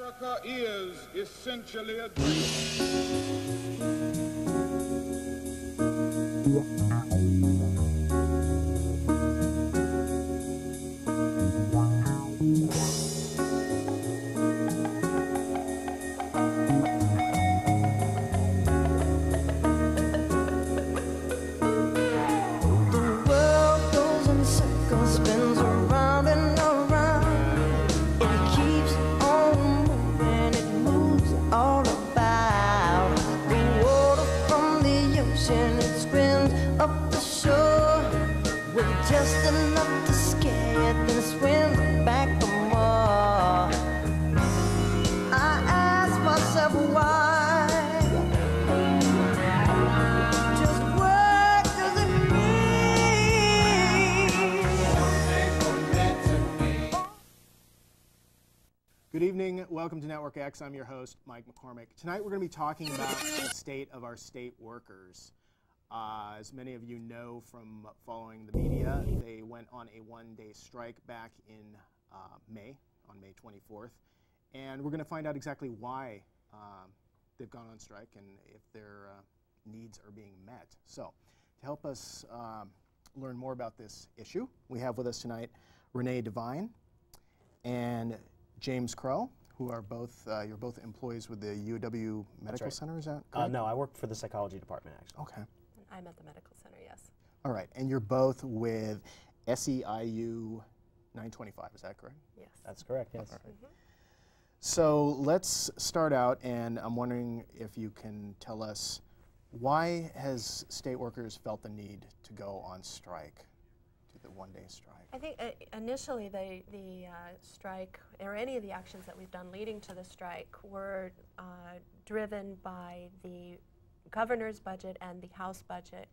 America is essentially a dream. Good evening. Welcome to Network X. I'm your host, Mike McCormick. Tonight we're going to be talking about the state of our state workers. As many of you know from following the media, they went on a one-day strike back in May, on May 24th. And we're going to find out exactly why they've gone on strike and if their needs are being met. So to help us learn more about this issue, we have with us tonight Rene Devine and James Crowe, who are both, you're both employees with the UW Medical Center, is that correct? No, I work for the psychology department, actually. Okay. I'm at the medical center, yes. All right, and you're both with SEIU 925, is that correct? Yes. That's correct, yes. Right. So let's start out, and I'm wondering if you can tell us, why has state workers felt the need to go on strike, to the one-day strike? I think initially the strike, or any of the actions that we've done leading to the strike, were driven by the governor's budget and the House budget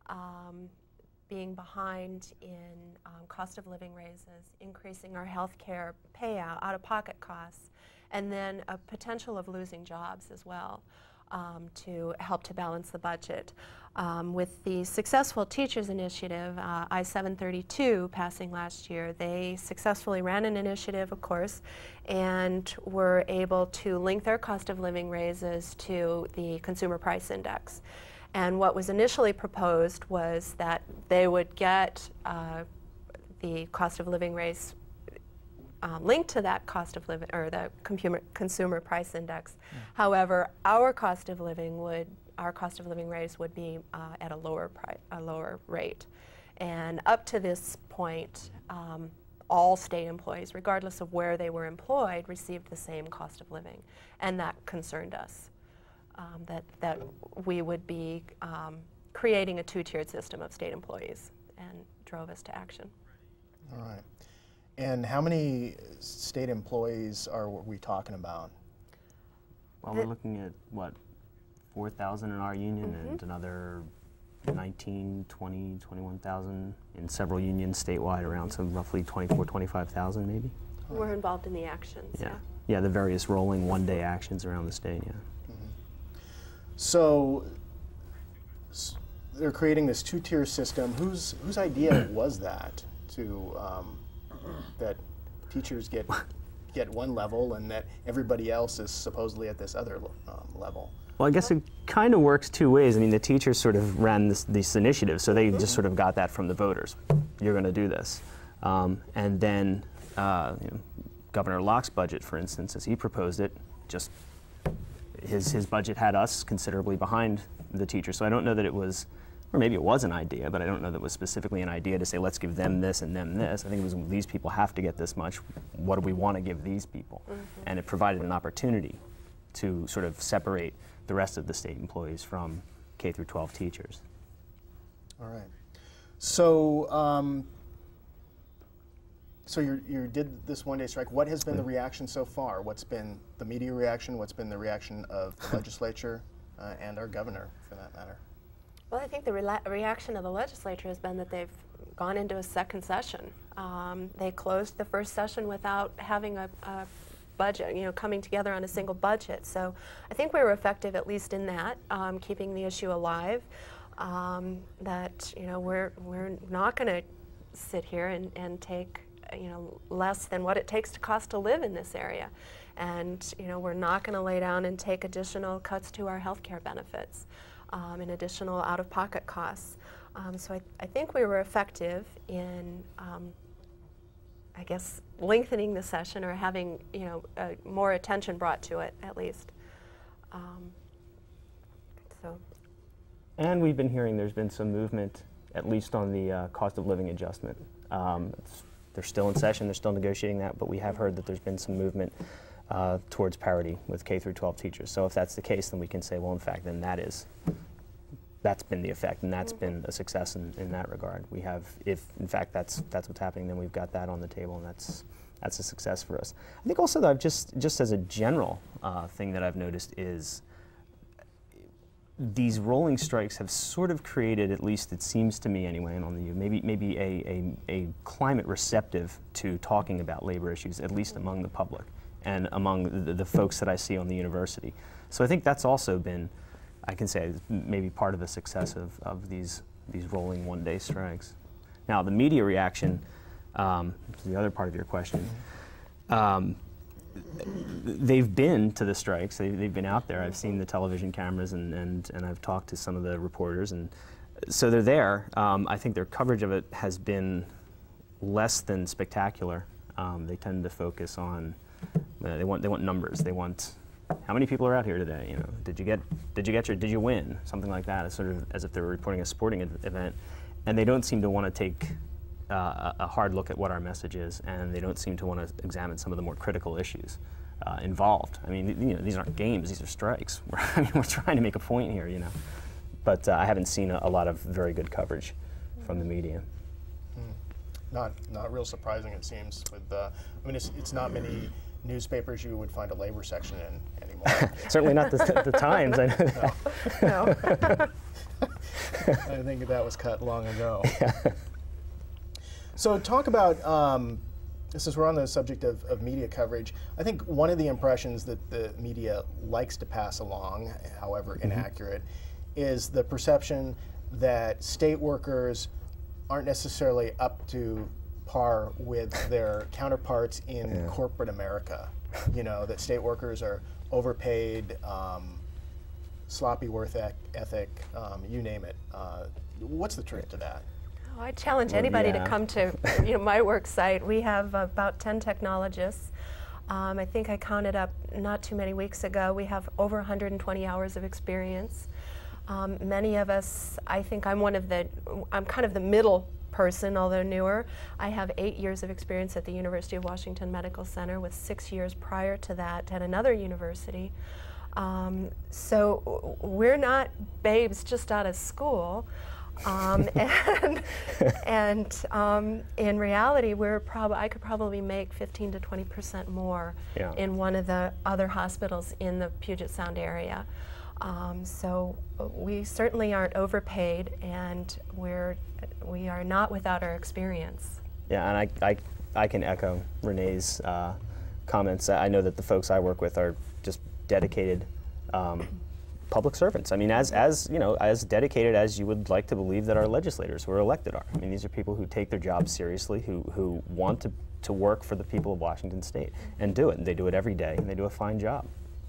being behind in cost of living raises, increasing our health care payout, out-of-pocket costs, and then a potential of losing jobs as well to help to balance the budget. With the successful teachers initiative, I-732 passing last year, they successfully ran an initiative, of course, and were able to link their cost of living raises to the consumer price index. And what was initially proposed was that they would get the cost of living raise linked to that cost of living, or the consumer price index. However, our cost of living raise would be at a lower rate. And up to this point, all state employees, regardless of where they were employed, received the same cost of living. And that concerned us, that we would be creating a two-tiered system of state employees, and drove us to action. All right. And how many state employees are we talking about? Well, we're looking at, what, 4,000 in our union and another 19, 20, 21,000 in several unions statewide, around some roughly 24, 25,000 maybe. We're involved in the actions, yeah. Yeah, the various rolling one-day actions around the state, yeah. So they're creating this two-tier system. Whose idea was that, to that teachers get one level and that everybody else is supposedly at this other level? Well, I guess it kind of works two ways. I mean, the teachers sort of ran this initiative, so they just sort of got that from the voters. You're going to do this. And then you know, Governor Locke's budget, for instance, as he proposed it, just his budget had us considerably behind the teachers. So I don't know that it was, or maybe it was an idea, but I don't know that it was specifically an idea to say, let's give them this and them this. I think it was, these people have to get this much. What do we want to give these people? And it provided an opportunity to sort of separate the rest of the state employees from K through 12 teachers. All right. So, so you did this one-day strike. What has been the reaction so far? What's been the media reaction? What's been the reaction of the legislature and our governor, for that matter? Well, I think the reaction of the legislature has been that they've gone into a second session. They closed the first session without having a budget, you know, coming together on a single budget. So I think we were effective, at least in that, keeping the issue alive. That, you know, we're not going to sit here and take less than what it takes to cost to live in this area. And we're not going to lay down and take additional cuts to our health care benefits and additional out-of-pocket costs. So I think we were effective in, I guess, lengthening the session or having more attention brought to it, at least. And we've been hearing there's been some movement, at least on the cost of living adjustment. They're still in session, they're still negotiating that, but we have heard that there's been some movement towards parity with K through 12 teachers. So if that's the case, then we can say, well, in fact, then that's been the effect, and that's been a success in that regard. We have, if in fact that's what's happening, then we've got that on the table, and that's a success for us. I think also that just as a general thing that I've noticed is these rolling strikes have sort of created, at least it seems to me anyway, and on the maybe a climate receptive to talking about labor issues, at least among the public and among the folks that I see on the university. So I think that's also been, I can say, maybe part of the success of these rolling one-day strikes. Now the media reaction, to the other part of your question, they've been to the strikes. They've been out there. I've seen the television cameras and I've talked to some of the reporters, and so they're there. I think their coverage of it has been less than spectacular. They tend to focus on they want numbers. They want how many people are out here today. Did you win? Something like that. It's sort of as if they were reporting a sporting event, and they don't seem to want to take a hard look at what our message is, and they don't seem to want to examine some of the more critical issues involved. I mean, these aren't games; these are strikes. We're trying to make a point here, But I haven't seen a lot of very good coverage from the media. Not real surprising, it seems. With it's not many newspapers you would find a labor section in anymore. Certainly not the Times. I know that. No. I think that was cut long ago. Yeah. So talk about, since we're on the subject of media coverage, I think one of the impressions that the media likes to pass along, however inaccurate, is the perception that state workers aren't necessarily up to par with their counterparts in corporate America. That state workers are overpaid, sloppy work ethic, you name it. What's the truth to that? Oh, I challenge anybody to come to my work site. We have about 10 technologists. I think I counted up not too many weeks ago. We have over 120 hours of experience. Many of us, I think I'm kind of the middle person, although newer. I have 8 years of experience at the University of Washington Medical Center, with 6 years prior to that at another university. So we're not babes just out of school. And in reality, I could probably make 15 to 20% more in one of the other hospitals in the Puget Sound area. So we certainly aren't overpaid, and we are not without our experience. Yeah, and I can echo Renee's comments. I know that the folks I work with are just dedicated public servants. I mean, as dedicated as you would like to believe that our legislators who are elected are. I mean, these are people who take their jobs seriously, who want to work for the people of Washington State and do it. And they do it every day, and they do a fine job.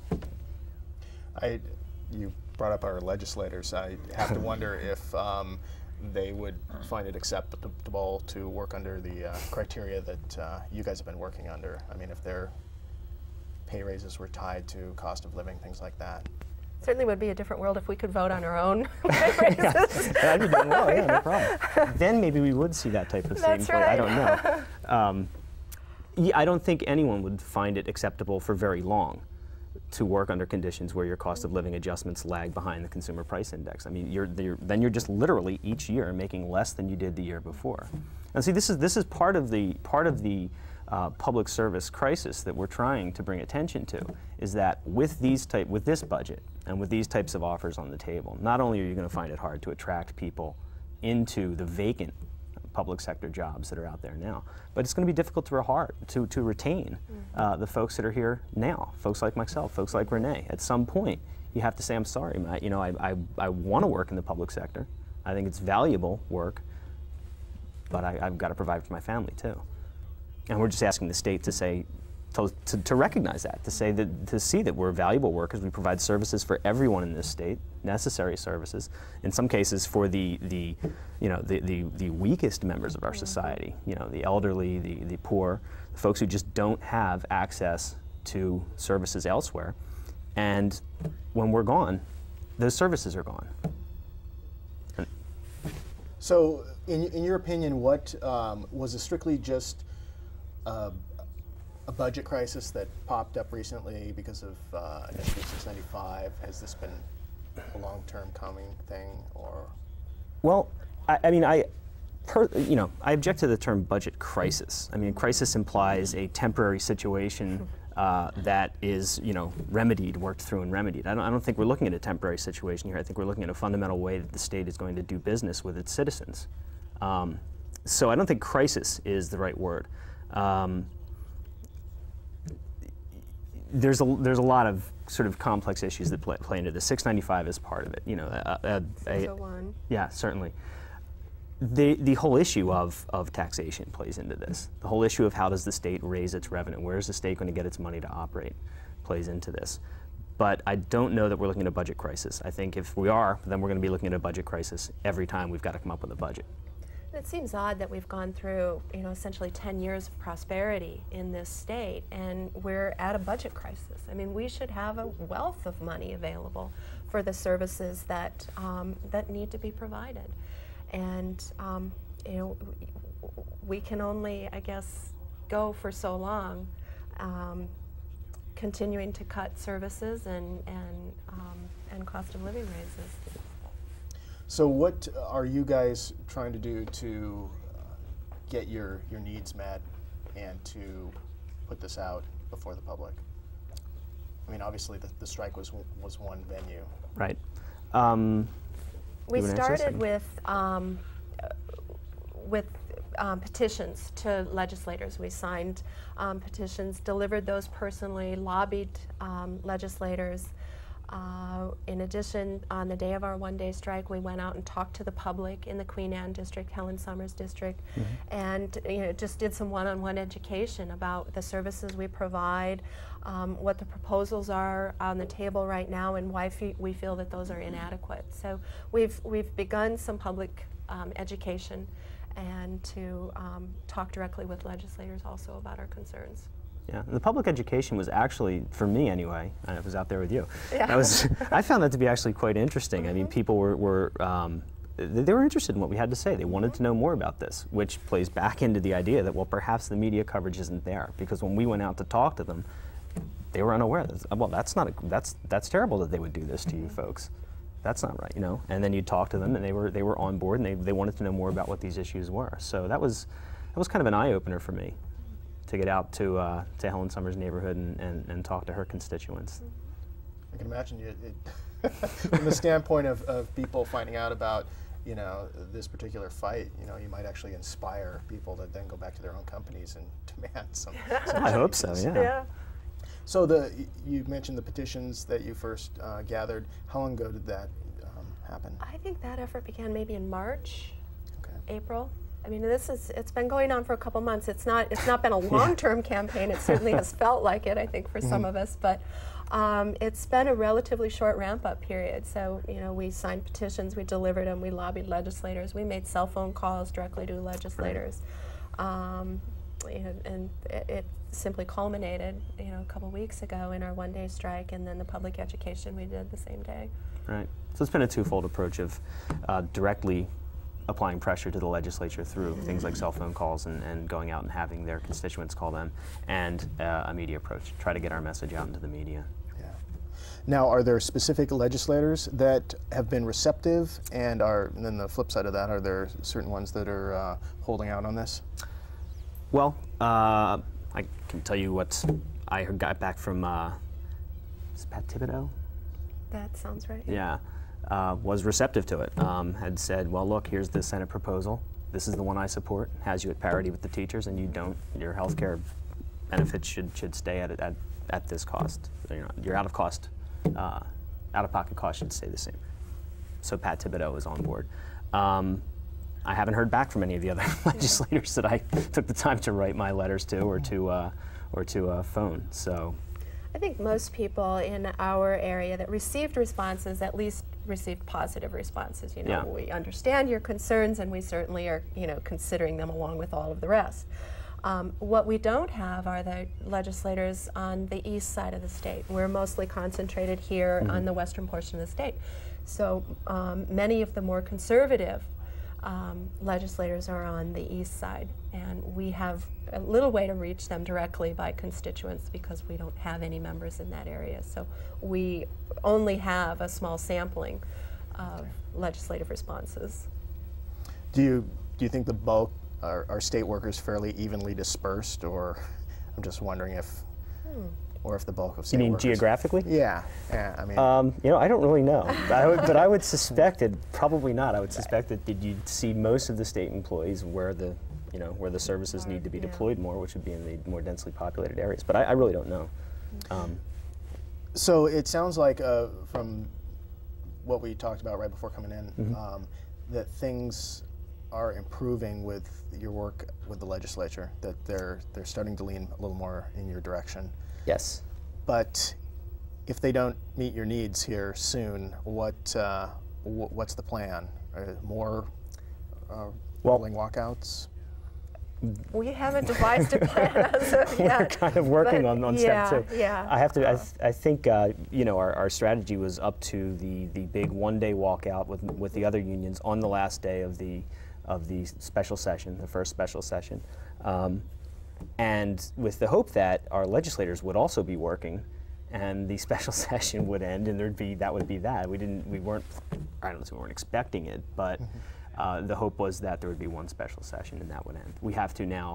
You brought up our legislators. I have to wonder if they would find it acceptable to work under the criteria that you guys have been working under. I mean, if their pay raises were tied to cost of living, things like that. Certainly would be a different world if we could vote on our own pay raises. That'd be doing well, yeah, no problem. Then maybe we would see that type of thing. That's right. I don't know. I don't think anyone would find it acceptable for very long to work under conditions where your cost of living adjustments lag behind the consumer price index. I mean, then you're just literally each year making less than you did the year before. And see, this is part of the public service crisis that we're trying to bring attention to, is that with this budget and with these types of offers on the table, not only are you going to find it hard to attract people into the vacant public sector jobs that are out there now, but it's going to be difficult to retain the folks that are here now, folks like myself, folks like Rene. At some point, you have to say, I'm sorry, Matt, I want to work in the public sector. I think it's valuable work, but I've got to provide for my family too. And we're just asking the state to say, to recognize that, to say that, to see that we're valuable workers. We provide services for everyone in this state, necessary services. In some cases, for the weakest members of our society, the elderly, the poor, the folks who just don't have access to services elsewhere. And when we're gone, those services are gone. So, in your opinion, what was it strictly just a budget crisis that popped up recently because of Initiative 695? Has this been a long-term coming thing, or? Well, I object to the term budget crisis. I mean, crisis implies a temporary situation that is, remedied, worked through and remedied. I don't think we're looking at a temporary situation here. I think we're looking at a fundamental way that the state is going to do business with its citizens. So I don't think crisis is the right word. There's a lot of sort of complex issues that play into this. 695 is part of it. 601. Yeah, certainly. The whole issue of taxation plays into this. The whole issue of how does the state raise its revenue, where is the state going to get its money to operate, plays into this. But I don't know that we're looking at a budget crisis. I think if we are, then we're going to be looking at a budget crisis every time we've got to come up with a budget. It seems odd that we've gone through, essentially 10 years of prosperity in this state, and we're at a budget crisis. I mean, we should have a wealth of money available for the services that that need to be provided. And we can only, I guess, go for so long, continuing to cut services and cost of living raises. So what are you guys trying to do to get your needs met and to put this out before the public? I mean, obviously the strike was one venue. Right. We started with petitions to legislators. We signed petitions, delivered those personally, lobbied legislators. In addition, on the day of our one-day strike, we went out and talked to the public in the Queen Anne district, Helen Summers district, and just did some one-on-one education about the services we provide, what the proposals are on the table right now, and why we feel that those are inadequate. So we've begun some public education, and to talk directly with legislators also about our concerns. Yeah, the public education was actually, for me anyway, I was out there with you. Yeah. I found that to be actually quite interesting. I mean, people were they were interested in what we had to say. They wanted to know more about this, which plays back into the idea that, well, perhaps the media coverage isn't there, because when we went out to talk to them, they were unaware. Well, that's terrible that they would do this to you folks. That's not right, And then you'd talk to them, and they were on board, and they wanted to know more about what these issues were. So that was kind of an eye opener for me, to get out to Helen Summers' neighborhood and talk to her constituents. I can imagine from the standpoint of people finding out about this particular fight, you might actually inspire people to then go back to their own companies and demand some I hope so, yeah. So you mentioned the petitions that you first gathered. How long ago did that happen? I think that effort began maybe in March, okay. April. I mean, it's been going on for a couple months. It's not been a long-term campaign. It certainly has felt like it, I think, for some of us. But it's been a relatively short ramp-up period. So, we signed petitions, we delivered them, we lobbied legislators, we made cell phone calls directly to legislators, and it simply culminated, a couple weeks ago in our one-day strike, and then the public education we did the same day. Right. So it's been a twofold approach of directly applying pressure to the legislature through things like cell phone calls and going out and having their constituents call them, and a media approach, try to get our message out into the media. Yeah. Now, are there specific legislators that have been receptive, and then the flip side of that, are there certain ones that are holding out on this? Well, I can tell you what I got back from is Pat Thibodeau? That sounds right. Yeah. Was receptive to it, had said, well, look, here's the Senate proposal. This is the one I support. Has you at parity with the teachers, and you don't. Your health care benefits should stay at this cost. Your out-of-pocket cost should stay the same. So Pat Thibodeau is on board. I haven't heard back from any of the other legislators that I took the time to write my letters to or to phone. So I think most people in our area that received responses at least received positive responses. You know, Yeah. we understand your concerns, and we certainly are, you know, considering them along with all of the rest. What we don't have are the legislators on the east side of the state. We're mostly concentrated here on the western portion of the state. So many of the more conservative legislators are on the east side, and we have a little way to reach them directly by constituents because we don't have any members in that area. So we only have a small sampling of legislative responses. Do you think the bulk are state workers fairly evenly dispersed, or I'm just wondering if, or if the bulk of state you mean workers, geographically? Yeah, I mean, you know, I don't really know, but I would suspect it. Probably not. I would suspect that you'd see most of the state employees where the, you know, where the services need to be deployed more, which would be in the more densely populated areas. But I really don't know. So it sounds like from what we talked about right before coming in, that things are improving with your work with the legislature, that they're starting to lean a little more in your direction. Yes. But if they don't meet your needs here soon, what's the plan? More rolling walkauts? We haven't devised a plan as of yet. We're kind of working on step two. Yeah. I have to. I think you know, our strategy was up to the big one-day walkout with the other unions on the last day of the special session, the first special session, and with the hope that our legislators would also be working, and the special session would end, and that would be that. We weren't expecting it, but. The hope was that there would be one special session and that would end. We have to now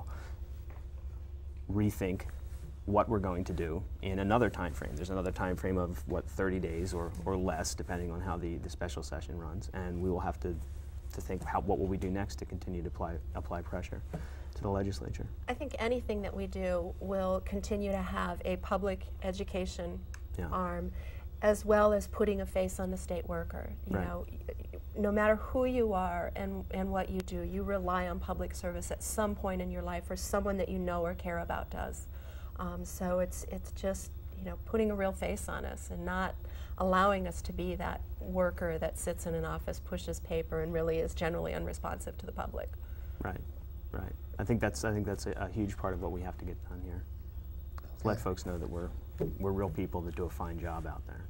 rethink what we're going to do in another time frame. There's another time frame of, what, 30 days or less, depending on how the special session runs, and we will have to think what will we do next to continue to apply pressure to the legislature. I think anything that we do will continue to have a public education arm, as well as putting a face on the state worker. You know, no matter who you are and what you do, you rely on public service at some point in your life, or someone that you know or care about does. So it's just, you know, putting a real face on us and not allowing us to be that worker that sits in an office, pushes paper, and really is generally unresponsive to the public. Right, right. I think that's a huge part of what we have to get done here. Let folks know that we're real people that do a fine job out there.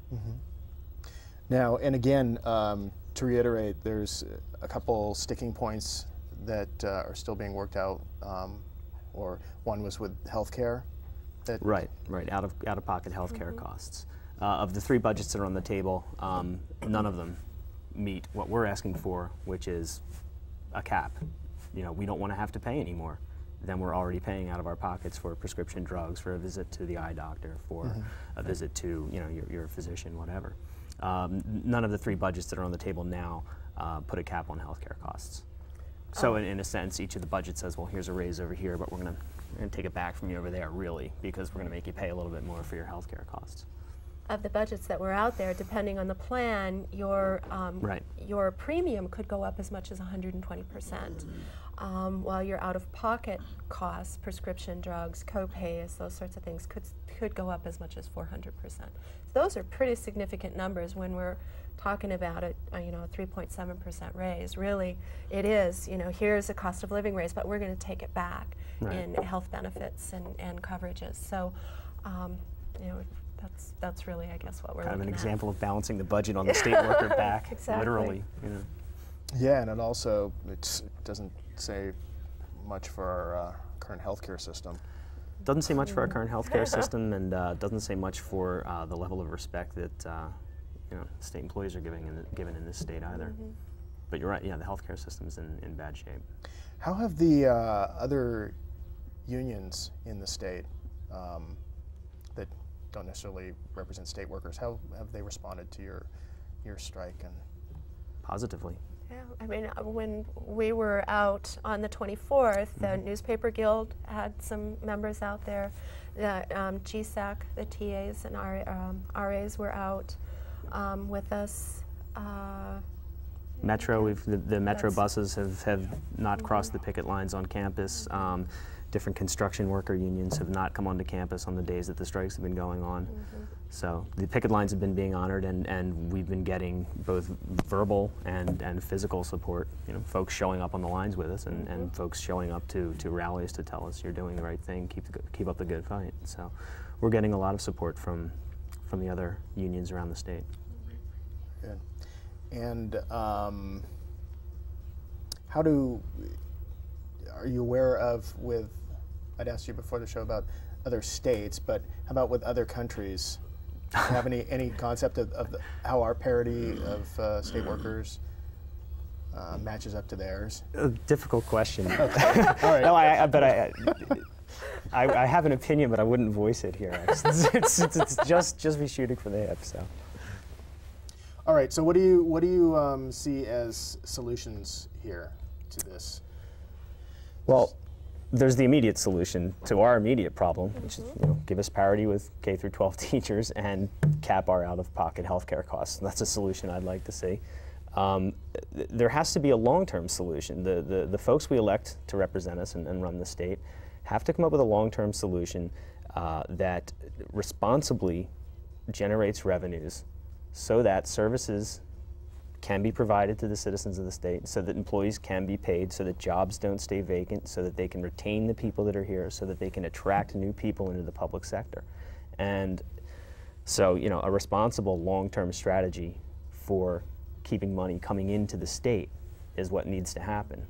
Now, and again, to reiterate, there's a couple sticking points that are still being worked out, or one was with healthcare. Right, out-of-pocket healthcare costs. Of the three budgets that are on the table, none of them meet what we're asking for, which is a cap. You know, we don't want to have to pay anymore than we're already paying out of our pockets for prescription drugs, for a visit to the eye doctor, for a visit to, you know, your physician, whatever. None of the three budgets that are on the table now put a cap on healthcare costs. So in a sense, each of the budgets says, well, here's a raise over here, but we're going to take it back from you over there, really, because we're going to make you pay a little bit more for your healthcare costs. Of the budgets that were out there, depending on the plan, your premium could go up as much as 120%. While your out-of-pocket costs, prescription drugs, co-pays, those sorts of things, could go up as much as 400%. So those are pretty significant numbers when we're talking about a 3.7% raise. Really, it is, you know, here's a cost of living raise, but we're going to take it back in health benefits and coverages. So, you know, that's really, I guess, what we're looking at. Kind of an example of balancing the budget on the state worker back, literally. You know. Yeah, and it also doesn't say much for our current healthcare system. Doesn't say much for our current healthcare system, and doesn't say much for the level of respect that you know, state employees are given in this state either. But you're right. Yeah, the healthcare system's in bad shape. How have the other unions in the state that don't necessarily represent state workers, how have they responded to your strike? And positively. Yeah, I mean, when we were out on the 24th, the Newspaper Guild had some members out there. The GSAC, the TAs and RAs were out with us. Metro, the Metro buses have not crossed the picket lines on campus. Different construction worker unions have not come onto campus on the days that the strikes have been going on. So the picket lines have been being honored, and we've been getting both verbal and physical support. You know, folks showing up on the lines with us, and folks showing up to rallies to tell us you're doing the right thing, keep up the good fight. So we're getting a lot of support from the other unions around the state. Good. And are you aware of, I'd asked you before the show about other states, but how about with other countries? Do you have any concept of how our parity of state workers matches up to theirs? A difficult question. Okay. All right. No, I have an opinion, but I wouldn't voice it here. It's just be shooting from the hip. So. All right. So what do you see as solutions here to this? Well, there's the immediate solution to our immediate problem, which is give us parity with K through 12 teachers and cap our out-of-pocket healthcare costs. That's a solution I'd like to see. There has to be a long-term solution. The folks we elect to represent us and run the state have to come up with a long-term solution that responsibly generates revenues so that services can be provided to the citizens of the state, so that employees can be paid, so that jobs don't stay vacant, so that they can retain the people that are here, so that they can attract new people into the public sector. And so, a responsible long-term strategy for keeping money coming into the state is what needs to happen.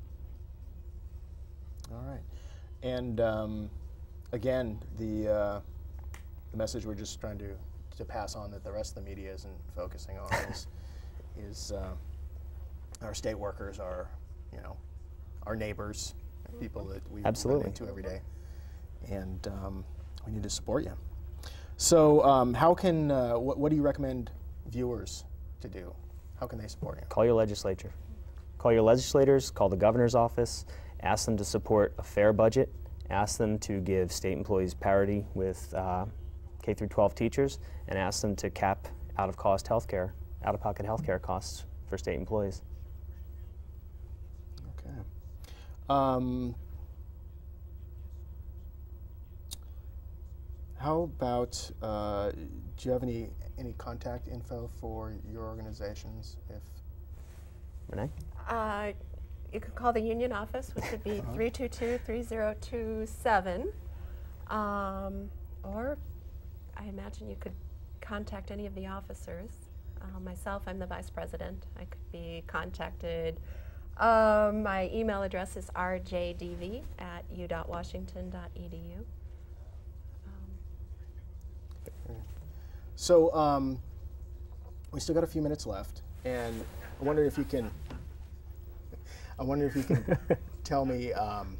All right. And again, the message we're just trying to pass on that the rest of the media isn't focusing on is our state workers are, our neighbors, people that we run into every day, and we need to support you. So, how can what do you recommend viewers to do? How can they support you? Call your legislature. Call your legislators. Call the governor's office. Ask them to support a fair budget. Ask them to give state employees parity with K through 12 teachers, and ask them to cap out-of-pocket healthcare costs for state employees. Okay. How about, do you have any contact info for your organizations? Renee? You can call the union office, which would be 322-3027. Or I imagine you could contact any of the officers. Myself, I'm the vice president. I could be contacted. My email address is rjdv@u.washington.edu. So we still got a few minutes left, and I wonder if you can. Tell me.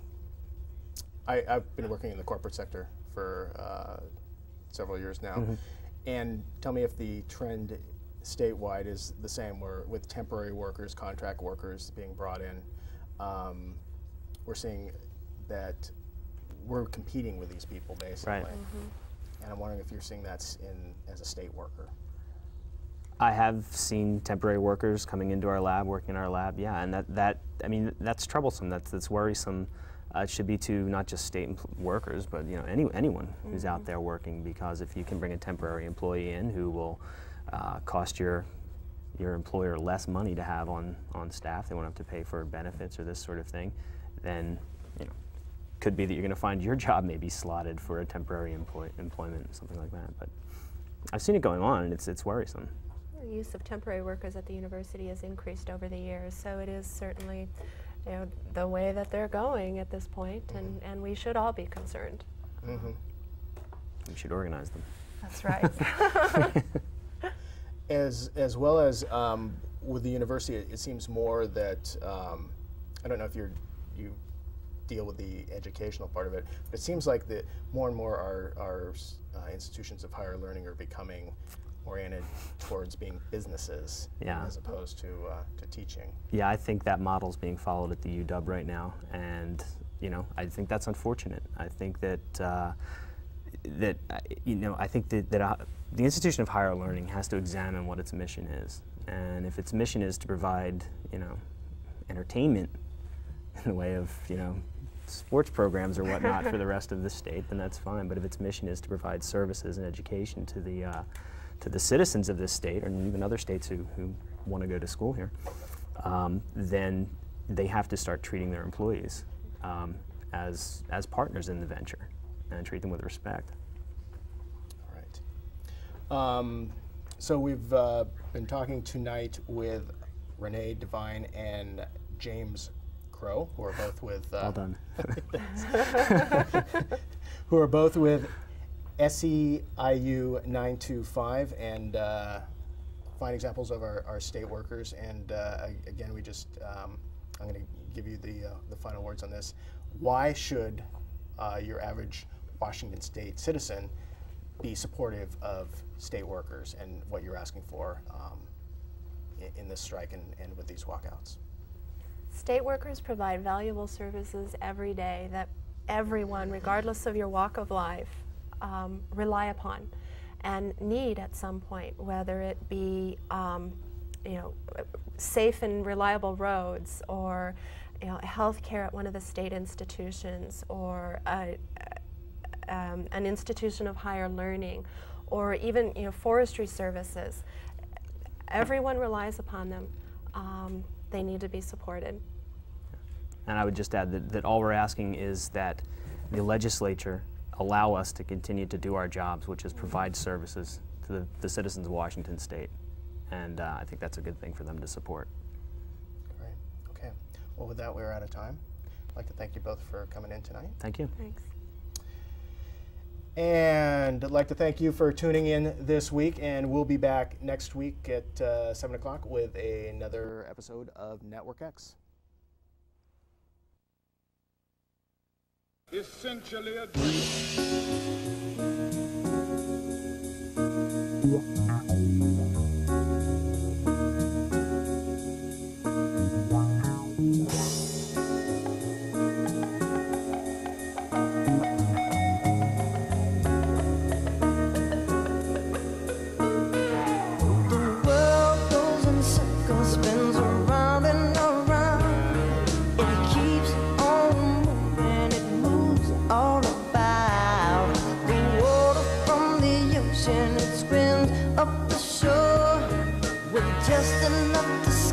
I've been working in the corporate sector for several years now, and tell me if the trend statewide is the same, where with temporary workers, contract workers being brought in, we're seeing that we're competing with these people basically. Right. And I'm wondering if you're seeing that as a state worker. I have seen temporary workers coming into our lab, working in our lab, yeah, and that's troublesome. That's worrisome. It should be to not just state workers, but anyone who's out there working, because if you can bring a temporary employee in who will cost your employer less money to have on staff, they won't have to pay for benefits or this sort of thing, then could be that you're going to find your job maybe slotted for a temporary employment or something like that. But I've seen it going on, and it's worrisome. The use of temporary workers at the university has increased over the years, so it is certainly the way that they're going at this point, and we should all be concerned. We should organize them. That's right. As well as with the university, it seems more that I don't know if you deal with the educational part of it, but it seems like that more and more our institutions of higher learning are becoming oriented towards being businesses as opposed to teaching. Yeah, I think that model's being followed at the UW right now, and I think that's unfortunate. I think that that I think that the institution of higher learning has to examine what its mission is, and if its mission is to provide entertainment in the way of sports programs or whatnot for the rest of the state, then that's fine. But if its mission is to provide services and education to the citizens of this state, or even other states who want to go to school here, then they have to start treating their employees as partners in the venture and treat them with respect. All right. So we've been talking tonight with Rene Devine and James Crowe, who are both with well done. who are both with SEIU 925 and fine examples of our state workers. And again, we just I'm going to give you the final words on this. Why should your average Washington State citizen be supportive of state workers and what you're asking for in this strike and with these walkouts? State workers provide valuable services every day that everyone, regardless of your walk of life, rely upon and need at some point, whether it be safe and reliable roads, or health care at one of the state institutions, or an institution of higher learning, or even forestry services. Everyone relies upon them. They need to be supported. And I would just add that all we're asking is that the legislature allow us to continue to do our jobs, which is provide services to the citizens of Washington State. And I think that's a good thing for them to support. Great. Okay. Well, with that, we're out of time. I'd like to thank you both for coming in tonight. Thank you. Thanks. And I'd like to thank you for tuning in this week, and we'll be back next week at 7 o'clock with another episode of Network X. Essentially a dream. It screams up the shore with just enough to